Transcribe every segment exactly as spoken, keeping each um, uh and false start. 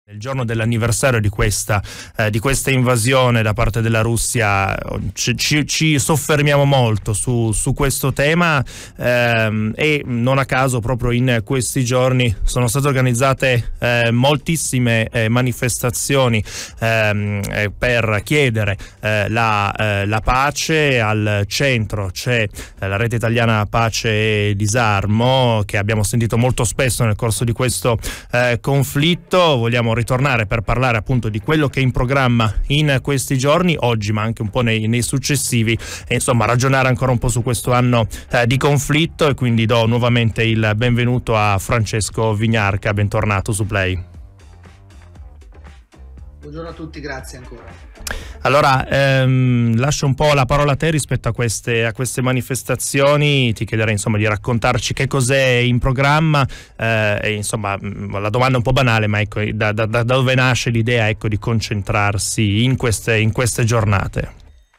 Il giorno dell'anniversario di questa, eh, di questa invasione da parte della Russia ci, ci, ci soffermiamo molto su, su questo tema ehm, e non a caso proprio in questi giorni sono state organizzate eh, moltissime eh, manifestazioni ehm, eh, per chiedere eh, la, eh, la pace. Al centro c'è eh, la rete italiana Pace e Disarmo, che abbiamo sentito molto spesso nel corso di questo eh, conflitto. Vogliamo ritornare per parlare appunto di quello che è in programma in questi giorni, oggi ma anche un po' nei, nei successivi, e insomma ragionare ancora un po' su questo anno eh, di conflitto. E quindi do nuovamente il benvenuto a Francesco Vignarca. Bentornato su Play. Buongiorno a tutti, grazie ancora. Allora, ehm, lascio un po' la parola a te rispetto a queste, a queste manifestazioni. Ti chiederei insomma di raccontarci che cos'è in programma eh, e insomma la domanda è un po' banale, ma ecco, da, da, da dove nasce l'idea, ecco, di concentrarsi in queste, in queste giornate?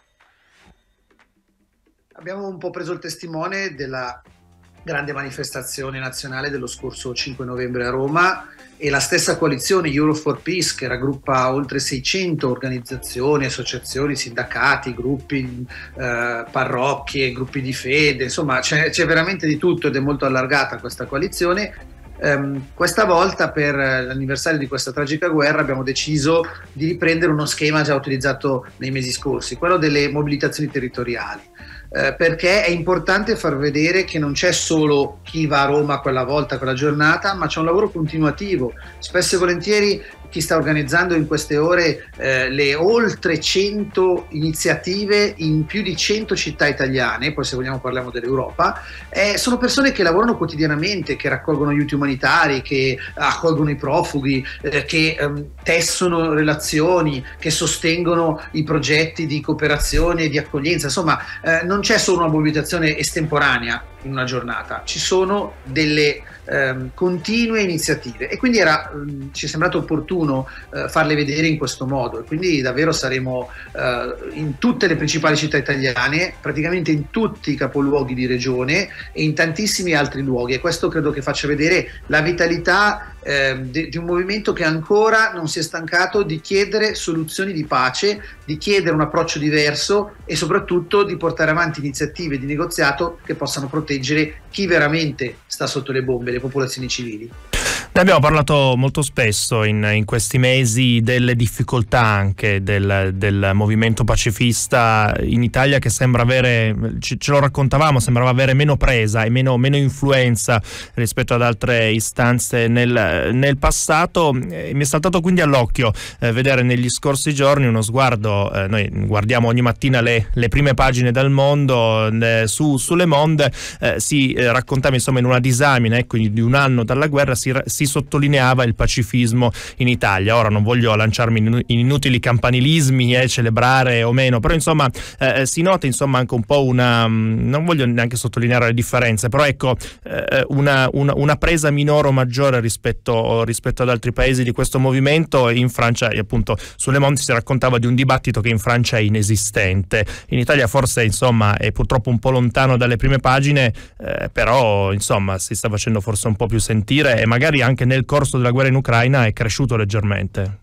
Abbiamo un po' preso il testimone della grande manifestazione nazionale dello scorso cinque novembre a Roma, e la stessa coalizione Euro for Peace, che raggruppa oltre seicento organizzazioni, associazioni, sindacati, gruppi, eh, parrocchie, gruppi di fede, insomma c'è veramente di tutto ed è molto allargata questa coalizione. Um, questa volta, per l'anniversario di questa tragica guerra, abbiamo deciso di riprendere uno schema già utilizzato nei mesi scorsi, quello delle mobilitazioni territoriali. Eh, perché è importante far vedere che non c'è solo chi va a Roma quella volta, quella giornata, ma c'è un lavoro continuativo. Spesso e volentieri chi sta organizzando in queste ore eh, le oltre cento iniziative in più di cento città italiane, poi se vogliamo parliamo dell'Europa, eh, sono persone che lavorano quotidianamente, che raccolgono aiuti umanitari, che accolgono i profughi, eh, che ehm, tessono relazioni, che sostengono i progetti di cooperazione e di accoglienza. Insomma, eh, non c'è solo una mobilitazione estemporanea in una giornata, ci sono delle ehm, continue iniziative, e quindi era, ehm, ci è sembrato opportuno eh, farle vedere in questo modo, e quindi davvero saremo eh, in tutte le principali città italiane, praticamente in tutti i capoluoghi di regione e in tantissimi altri luoghi, e questo credo che faccia vedere la vitalità eh, di, di un movimento che ancora non si è stancato di chiedere soluzioni di pace, di chiedere un approccio diverso e soprattutto di portare avanti iniziative di negoziato che possano proteggere chi veramente sta sotto le bombe, le popolazioni civili. Ne abbiamo parlato molto spesso in, in questi mesi delle difficoltà anche del, del movimento pacifista in Italia, che sembra avere, ce, ce lo raccontavamo, sembrava avere meno presa e meno, meno influenza rispetto ad altre istanze nel, nel passato. E mi è saltato quindi all'occhio eh, vedere negli scorsi giorni uno sguardo, eh, noi guardiamo ogni mattina le, le prime pagine dal mondo, eh, su, su Le Monde eh, si eh, raccontava insomma in una disamina, ecco, di un anno dalla guerra si, si sottolineava il pacifismo in Italia. Ora non voglio lanciarmi in inutili campanilismi e eh, celebrare o meno, però insomma eh, si nota insomma anche un po' una, non voglio neanche sottolineare le differenze, però ecco eh, una, una, una presa minore o maggiore rispetto, rispetto ad altri paesi di questo movimento. In Francia, appunto, sulle Monde si raccontava di un dibattito che in Francia è inesistente. In Italia forse insomma è purtroppo un po' lontano dalle prime pagine, eh, però insomma si sta facendo forse un po' più sentire, e magari anche nel corso della guerra in Ucraina è cresciuto leggermente.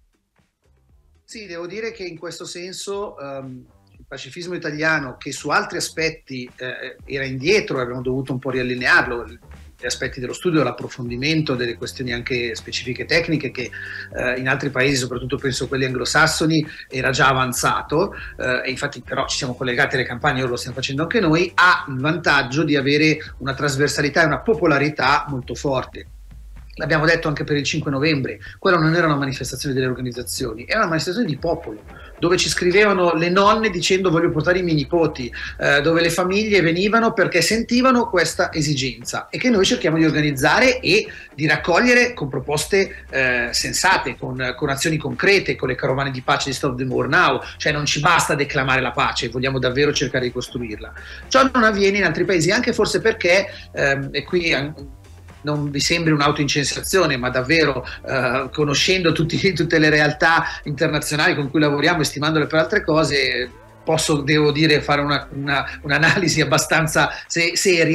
Sì, devo dire che in questo senso um, il pacifismo italiano, che su altri aspetti eh, era indietro, abbiamo dovuto un po' riallinearlo, gli aspetti dello studio, l'approfondimento delle questioni anche specifiche tecniche, che eh, in altri paesi, soprattutto penso quelli anglosassoni, era già avanzato, eh, e infatti però ci siamo collegati alle campagne, ora lo stiamo facendo anche noi, ha il vantaggio di avere una trasversalità e una popolarità molto forte. L'abbiamo detto anche per il cinque novembre, quella non era una manifestazione delle organizzazioni, era una manifestazione di popolo, dove ci scrivevano le nonne dicendo voglio portare i miei nipoti, eh, dove le famiglie venivano perché sentivano questa esigenza, e che noi cerchiamo di organizzare e di raccogliere con proposte eh, sensate, con, con azioni concrete, con le carovane di pace di Stop the War Now. Cioè non ci basta declamare la pace, vogliamo davvero cercare di costruirla. Ciò non avviene in altri paesi, anche forse perché, ehm, e qui non vi sembri un'autoincensazione, ma davvero eh, conoscendo tutti, tutte le realtà internazionali con cui lavoriamo e stimandole per altre cose, posso, devo dire, fare una, una, un'analisi abbastanza se, seria.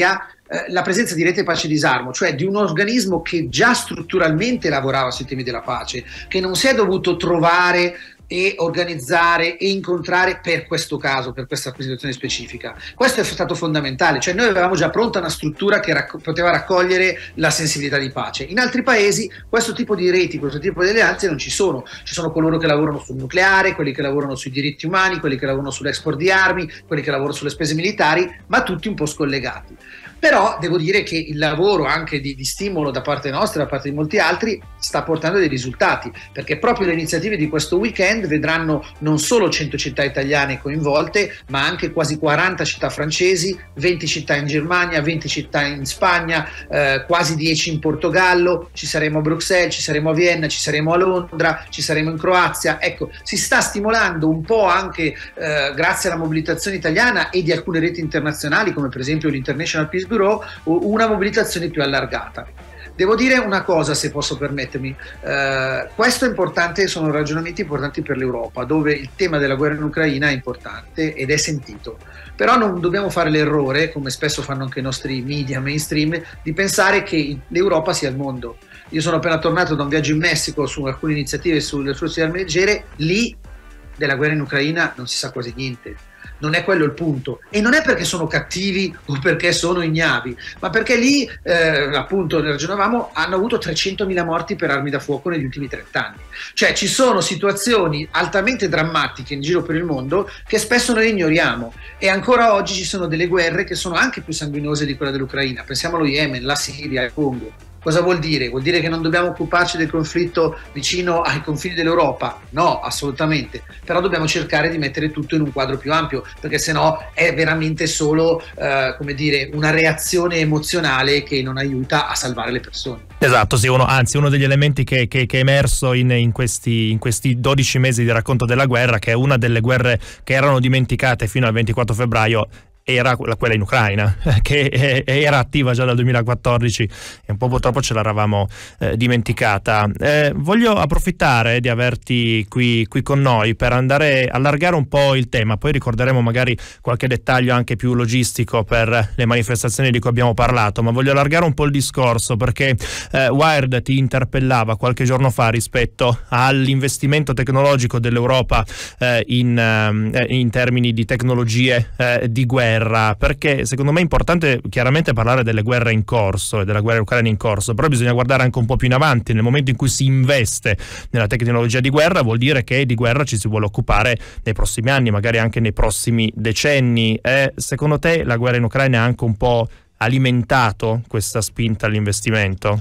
eh, la presenza di Rete Pace e Disarmo, cioè di un organismo che già strutturalmente lavorava sui temi della pace, che non si è dovuto trovare e organizzare e incontrare per questo caso, per questa situazione specifica. Questo è stato fondamentale, cioè noi avevamo già pronta una struttura che racco- poteva raccogliere la sensibilità di pace. In altri paesi questo tipo di reti, questo tipo di alleanze non ci sono. Ci sono coloro che lavorano sul nucleare, quelli che lavorano sui diritti umani, quelli che lavorano sull'export di armi, quelli che lavorano sulle spese militari, ma tutti un po' scollegati. Però devo dire che il lavoro anche di, di stimolo da parte nostra, da parte di molti altri, sta portando dei risultati, perché proprio le iniziative di questo weekend vedranno non solo cento città italiane coinvolte, ma anche quasi quaranta città francesi, venti città in Germania, venti città in Spagna, eh, quasi dieci in Portogallo, ci saremo a Bruxelles, ci saremo a Vienna, ci saremo a Londra, ci saremo in Croazia. Ecco, si sta stimolando un po' anche eh, grazie alla mobilitazione italiana e di alcune reti internazionali, come per esempio l'International Peace Bureau, una mobilitazione più allargata. Devo dire una cosa, se posso permettermi, eh, questo è importante, sono ragionamenti importanti per l'Europa, dove il tema della guerra in Ucraina è importante ed è sentito, però non dobbiamo fare l'errore, come spesso fanno anche i nostri media mainstream, di pensare che l'Europa sia il mondo. Io sono appena tornato da un viaggio in Messico su alcune iniziative sulle forze armi leggere, lì della guerra in Ucraina non si sa quasi niente. Non è quello il punto, e non è perché sono cattivi o perché sono ignavi, ma perché lì, eh, appunto, ne ragionavamo, hanno avuto trecentomila morti per armi da fuoco negli ultimi trent'anni. Cioè ci sono situazioni altamente drammatiche in giro per il mondo che spesso noi ignoriamo, e ancora oggi ci sono delle guerre che sono anche più sanguinose di quella dell'Ucraina. Pensiamo allo Yemen, la Siria, il Congo. Cosa vuol dire? Vuol dire che non dobbiamo occuparci del conflitto vicino ai confini dell'Europa? No, assolutamente. Però dobbiamo cercare di mettere tutto in un quadro più ampio, perché sennò è veramente solo, eh, come dire, una reazione emozionale che non aiuta a salvare le persone. Esatto, sì, uno, anzi uno degli elementi che, che, che è emerso in, in, questi, in questi dodici mesi di racconto della guerra, che è una delle guerre che erano dimenticate fino al ventiquattro febbraio, era quella in Ucraina, che era attiva già dal duemilaquattordici e un po' purtroppo ce l'eravamo eh, dimenticata. Eh, voglio approfittare di averti qui, qui con noi per andare a allargare un po' il tema, poi ricorderemo magari qualche dettaglio anche più logistico per le manifestazioni di cui abbiamo parlato, ma voglio allargare un po' il discorso perché eh, Wired ti interpellava qualche giorno fa rispetto all'investimento tecnologico dell'Europa eh, in, eh, in termini di tecnologie eh, di guerra, perché secondo me è importante chiaramente parlare delle guerre in corso e della guerra ucraina in corso, però bisogna guardare anche un po' più in avanti. Nel momento in cui si investe nella tecnologia di guerra vuol dire che di guerra ci si vuole occupare nei prossimi anni, magari anche nei prossimi decenni. E secondo te la guerra in Ucraina ha anche un po' alimentato questa spinta all'investimento?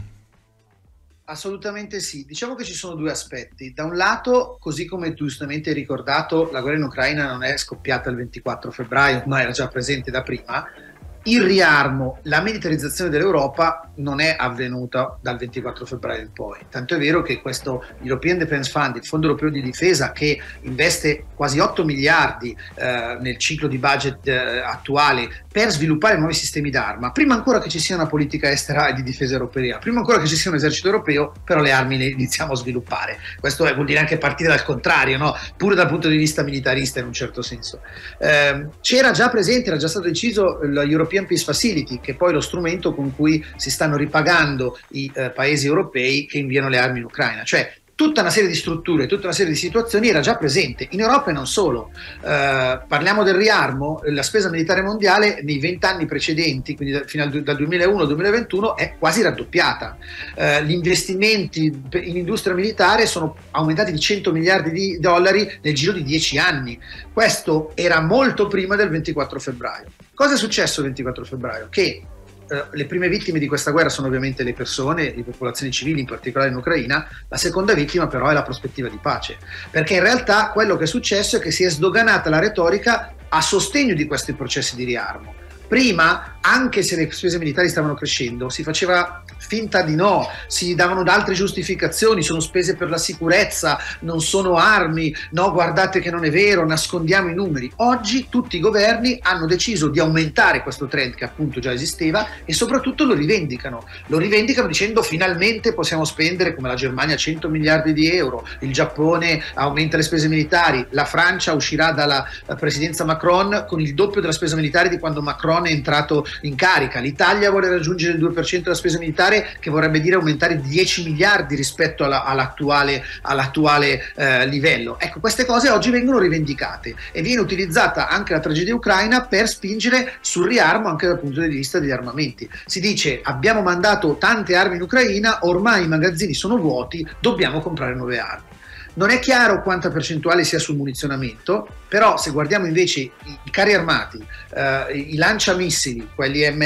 Assolutamente sì, diciamo che ci sono due aspetti. Da un lato, così come tu giustamente hai ricordato, la guerra in Ucraina non è scoppiata il ventiquattro febbraio, ma era già presente da prima. Il riarmo, la militarizzazione dell'Europa non è avvenuta dal ventiquattro febbraio in poi. Tanto è vero che questo European Defence Fund, il Fondo Europeo di Difesa, che investe quasi otto miliardi eh, nel ciclo di budget eh, attuale per sviluppare nuovi sistemi d'arma, prima ancora che ci sia una politica estera e di difesa europea, prima ancora che ci sia un esercito europeo, però le armi le iniziamo a sviluppare. Questo è, vuol dire anche partire dal contrario, no? Pure dal punto di vista militarista in un certo senso. Eh, c'era già presente, era già stato deciso l'European Peace Facility, che è poi lo strumento con cui si stanno ripagando i eh, paesi europei che inviano le armi in Ucraina. Cioè tutta una serie di strutture, tutta una serie di situazioni era già presente in Europa e non solo. Eh, parliamo del riarmo, la spesa militare mondiale nei vent'anni precedenti, quindi da, fino al, dal duemilauno al duemilaventuno, è quasi raddoppiata. Eh, gli investimenti in industria militare sono aumentati di cento miliardi di dollari nel giro di dieci anni. Questo era molto prima del ventiquattro febbraio. Cosa è successo il ventiquattro febbraio? Che Uh, le prime vittime di questa guerra sono ovviamente le persone, le popolazioni civili, in particolare in Ucraina. La seconda vittima però è la prospettiva di pace, perché in realtà quello che è successo è che si è sdoganata la retorica a sostegno di questi processi di riarmo. Prima, anche se le spese militari stavano crescendo, si faceva finta di no, si davano altre giustificazioni, sono spese per la sicurezza, non sono armi, no, guardate che non è vero, nascondiamo i numeri. Oggi tutti i governi hanno deciso di aumentare questo trend che appunto già esisteva e soprattutto lo rivendicano. Lo rivendicano dicendo finalmente possiamo spendere, come la Germania, cento miliardi di euro, il Giappone aumenta le spese militari, la Francia uscirà dalla presidenza Macron con il doppio della spesa militare di quando Macron è entrato in carica. L'Italia vuole raggiungere il due per cento della spesa militare, che vorrebbe dire aumentare di dieci miliardi rispetto alla, all'attuale, all'attuale eh, livello. Ecco, queste cose oggi vengono rivendicate e viene utilizzata anche la tragedia ucraina per spingere sul riarmo anche dal punto di vista degli armamenti. Si dice: abbiamo mandato tante armi in Ucraina, ormai i magazzini sono vuoti, dobbiamo comprare nuove armi. Non è chiaro quanta percentuale sia sul munizionamento, però se guardiamo invece i, i carri armati, eh, i lanciamissili, quelli M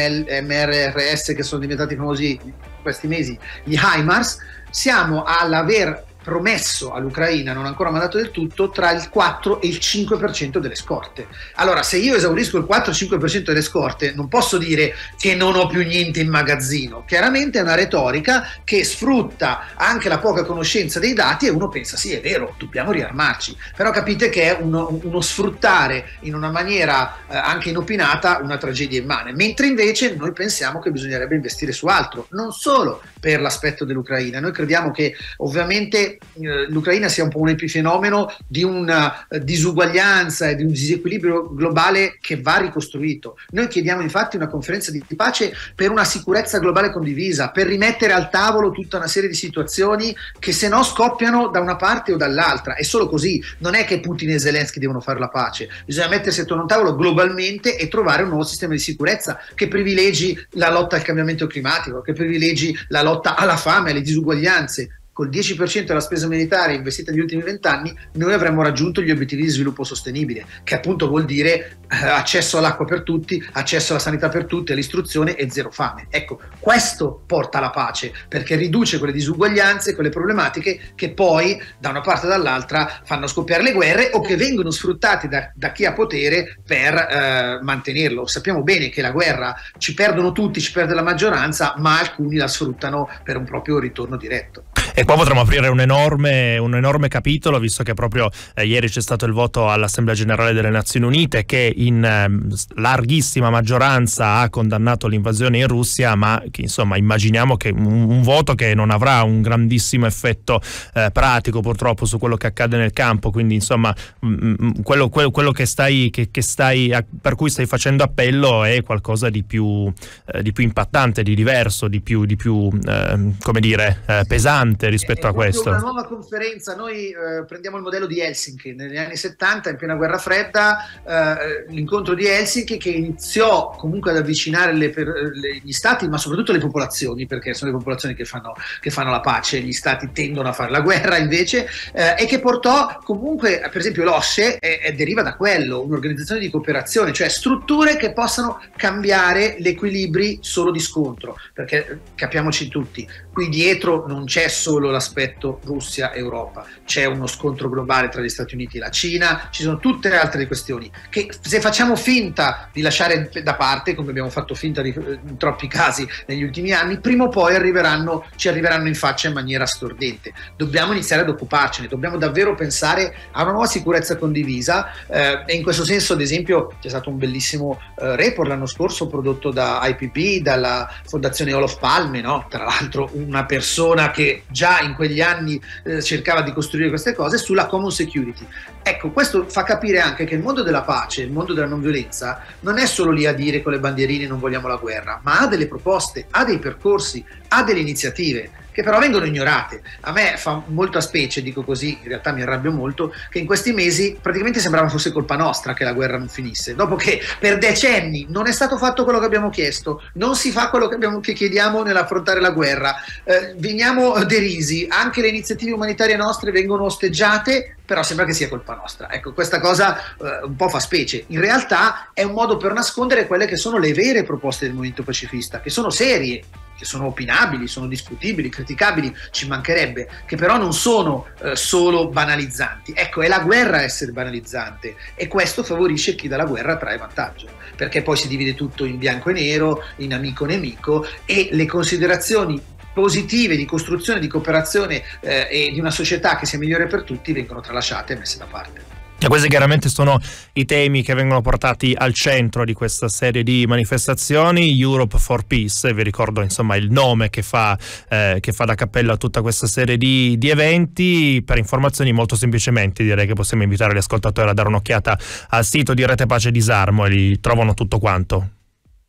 R R S che sono diventati famosi in questi mesi, gli HIMARS, siamo all'aver promesso all'Ucraina, non ancora mandato del tutto, tra il quattro e il cinque per cento delle scorte. Allora, se io esaurisco il quattro cinque per cento delle scorte, non posso dire che non ho più niente in magazzino. Chiaramente è una retorica che sfrutta anche la poca conoscenza dei dati e uno pensa: sì, è vero, dobbiamo riarmarci. Però capite che è uno, uno sfruttare in una maniera eh, anche inopinata una tragedia immane, mentre invece noi pensiamo che bisognerebbe investire su altro, non solo per l'aspetto dell'Ucraina. Noi crediamo che ovviamente l'Ucraina sia un po' un epifenomeno di una disuguaglianza e di un disequilibrio globale che va ricostruito. Noi chiediamo infatti una conferenza di pace per una sicurezza globale condivisa, per rimettere al tavolo tutta una serie di situazioni che se no scoppiano da una parte o dall'altra. È solo così, non è che Putin e Zelensky devono fare la pace, bisogna mettersi attorno a un tavolo globalmente e trovare un nuovo sistema di sicurezza che privilegi la lotta al cambiamento climatico, che privilegi la lotta alla fame, alle disuguaglianze. Col dieci per cento della spesa militare investita negli ultimi vent'anni noi avremmo raggiunto gli obiettivi di sviluppo sostenibile, che appunto vuol dire eh, accesso all'acqua per tutti, accesso alla sanità per tutti, all'istruzione e zero fame. Ecco, questo porta alla pace, perché riduce quelle disuguaglianze, quelle problematiche che poi da una parte o dall'altra fanno scoppiare le guerre o che vengono sfruttate da, da chi ha potere per eh, mantenerlo. Sappiamo bene che la guerra ci perdono tutti, ci perde la maggioranza, ma alcuni la sfruttano per un proprio ritorno diretto. E qua potremmo aprire un enorme, un enorme capitolo, visto che proprio eh, ieri c'è stato il voto all'Assemblea Generale delle Nazioni Unite che in eh, larghissima maggioranza ha condannato l'invasione in Russia, ma che insomma immaginiamo che un, un voto che non avrà un grandissimo effetto eh, pratico purtroppo su quello che accade nel campo, quindi insomma mh, quello, quello, quello che stai, che, che stai, per cui stai facendo appello è qualcosa di più, eh, di più impattante, di diverso, di più, di più eh, come dire, eh, pesante rispetto a questo. Una nuova conferenza, noi eh, prendiamo il modello di Helsinki negli anni settanta, in piena guerra fredda, eh, l'incontro di Helsinki che iniziò comunque ad avvicinare le, per, le, gli stati, ma soprattutto le popolazioni, perché sono le popolazioni che fanno, che fanno la pace, gli stati tendono a fare la guerra invece, eh, e che portò comunque, per esempio l'O S C E eh, eh, deriva da quello, un'organizzazione di cooperazione, cioè strutture che possano cambiare gli equilibri solo di scontro, perché capiamoci tutti, qui dietro non c'è solo l'aspetto Russia-Europa, c'è uno scontro globale tra gli Stati Uniti e la Cina, ci sono tutte le altre questioni che se facciamo finta di lasciare da parte, come abbiamo fatto finta di, in troppi casi negli ultimi anni, prima o poi arriveranno, ci arriveranno in faccia in maniera stordente. Dobbiamo iniziare ad occuparcene, dobbiamo davvero pensare a una nuova sicurezza condivisa eh, e in questo senso ad esempio c'è stato un bellissimo eh, report l'anno scorso prodotto da I P B, dalla Fondazione Olof Palme, no? Tra l'altro una persona che già in quegli anni eh, cercava di costruire queste cose, sulla common security. Ecco, questo fa capire anche che il mondo della pace, il mondo della non violenza, non è solo lì a dire con le bandierine non vogliamo la guerra, ma ha delle proposte, ha dei percorsi, ha delle iniziative che però vengono ignorate. A me fa molta specie, dico così, in realtà mi arrabbio molto, che in questi mesi praticamente sembrava fosse colpa nostra che la guerra non finisse, dopo che per decenni non è stato fatto quello che abbiamo chiesto, non si fa quello che, abbiamo, che chiediamo nell'affrontare la guerra, eh, veniamo derisi, anche le iniziative umanitarie nostre vengono osteggiate, però sembra che sia colpa nostra. Ecco, questa cosa eh, un po' fa specie. In realtà è un modo per nascondere quelle che sono le vere proposte del movimento pacifista, che sono serie, che sono opinabili, sono discutibili, criticabili, ci mancherebbe, che però non sono eh, solo banalizzanti. Ecco, è la guerra a essere banalizzante e questo favorisce chi dalla guerra trae vantaggio, perché poi si divide tutto in bianco e nero, in amico-nemico e le considerazioni positive di costruzione, di cooperazione eh, e di una società che sia migliore per tutti vengono tralasciate e messe da parte. E questi chiaramente sono i temi che vengono portati al centro di questa serie di manifestazioni, Europe for Peace. Vi ricordo insomma il nome che fa, eh, che fa da cappello a tutta questa serie di, di eventi. Per informazioni molto semplicemente direi che possiamo invitare gli ascoltatori a dare un'occhiata al sito di Rete Pace Disarmo e lì trovano tutto quanto.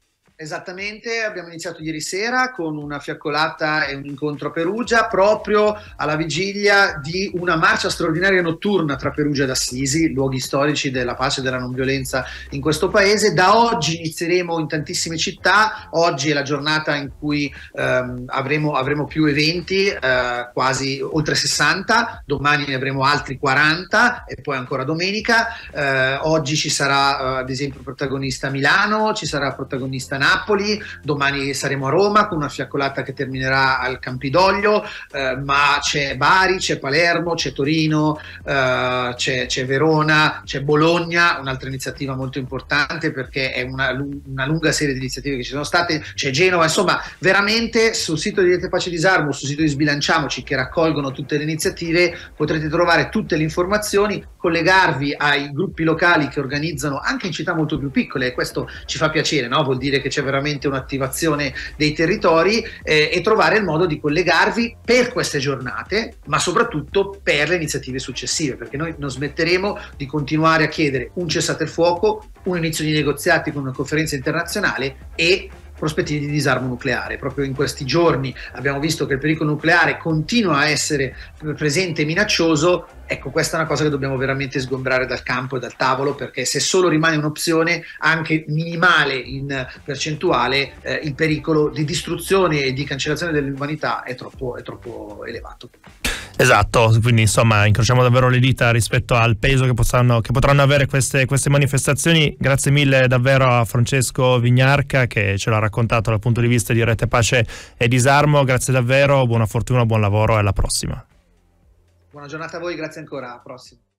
Esattamente, abbiamo iniziato ieri sera con una fiaccolata e un incontro a Perugia, proprio alla vigilia di una marcia straordinaria notturna tra Perugia ed Assisi, luoghi storici della pace e della non violenza in questo paese. Da oggi inizieremo in tantissime città, oggi è la giornata in cui ehm, avremo, avremo più eventi, eh, quasi oltre sessanta, domani ne avremo altri quaranta e poi ancora domenica. Eh, oggi ci sarà eh, ad esempio protagonista Milano, ci sarà protagonista Napoli, Napoli, domani saremo a Roma con una fiaccolata che terminerà al Campidoglio, eh, ma c'è Bari, c'è Palermo, c'è Torino, eh, c'è, c'è Verona, c'è Bologna, un'altra iniziativa molto importante perché è una, una lunga serie di iniziative che ci sono state, c'è Genova, insomma veramente sul sito di Rete Pace Disarmo, sul sito di Sbilanciamoci che raccolgono tutte le iniziative, potrete trovare tutte le informazioni, collegarvi ai gruppi locali che organizzano anche in città molto più piccole, e questo ci fa piacere, no? Vuol dire che c'è veramente un'attivazione dei territori, eh, e trovare il modo di collegarvi per queste giornate, ma soprattutto per le iniziative successive, perché noi non smetteremo di continuare a chiedere un cessate il fuoco, un inizio di negoziati con una conferenza internazionale e prospettive di disarmo nucleare. Proprio in questi giorni abbiamo visto che il pericolo nucleare continua a essere presente e minaccioso. Ecco, questa è una cosa che dobbiamo veramente sgombrare dal campo e dal tavolo, perché se solo rimane un'opzione, anche minimale in percentuale, eh, il pericolo di distruzione e di cancellazione dell'umanità è troppo, è troppo elevato. Esatto, quindi insomma incrociamo davvero le dita rispetto al peso che, potranno, che potranno avere queste, queste manifestazioni. Grazie mille davvero a Francesco Vignarca che ce l'ha raccontato dal punto di vista di Rete Pace e Disarmo. Grazie davvero, buona fortuna, buon lavoro e alla prossima. Buona giornata a voi, grazie ancora, alla prossima.